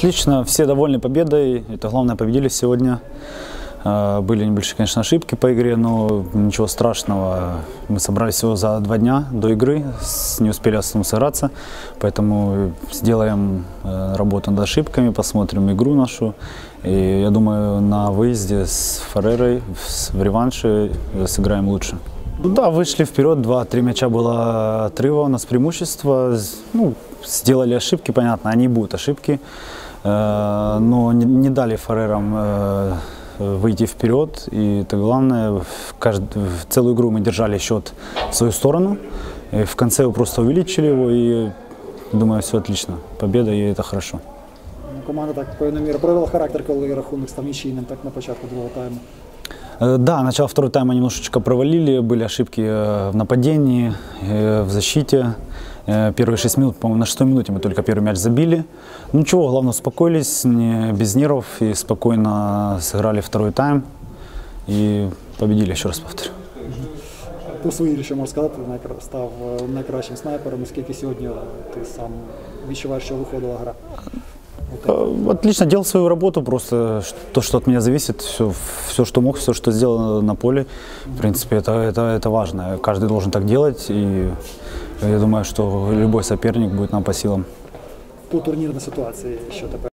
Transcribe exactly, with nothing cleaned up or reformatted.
Отлично, все довольны победой. Это главное, победили сегодня. Были небольшие, конечно, ошибки по игре, но ничего страшного. Мы собрались всего за два дня до игры, не успели основном сыграться, поэтому сделаем работу над ошибками, посмотрим игру нашу. И я думаю, на выезде с Феррерой в реванше сыграем лучше. Да, вышли вперед, два-три мяча было отрыва, у нас преимущество. Ну, сделали ошибки, понятно, они будут ошибки, но не дали Феррерам выйти вперед, и это главное, в, кажд... в целую игру мы держали счет в свою сторону, и в конце вы просто увеличили его, и думаю, все отлично, победа, и это хорошо. Команда так певною мірою проявила характер, коли рахунок став нічийним, так на початку другого тайму. Да, начало второго тайма немножечко провалили, были ошибки в нападении, в защите. Первые шесть минут, по-моему, на шестой минуте мы только первый мяч забили. Ну ничего, главное, успокоились, не без нервов и спокойно сыграли второй тайм и победили, еще раз повторю. По своїй, що можна сказати, став найкращим снайпером, наскільки сьогодні ти сам відчуваєш, що виходила гра? Отлично, делал свою работу, просто то, что от меня зависит, все, все что мог, все, что сделал на поле. В принципе, это, это, это важно. Каждый должен так делать, и я думаю, что любой соперник будет нам по силам. По турнірній ситуації, що тепер?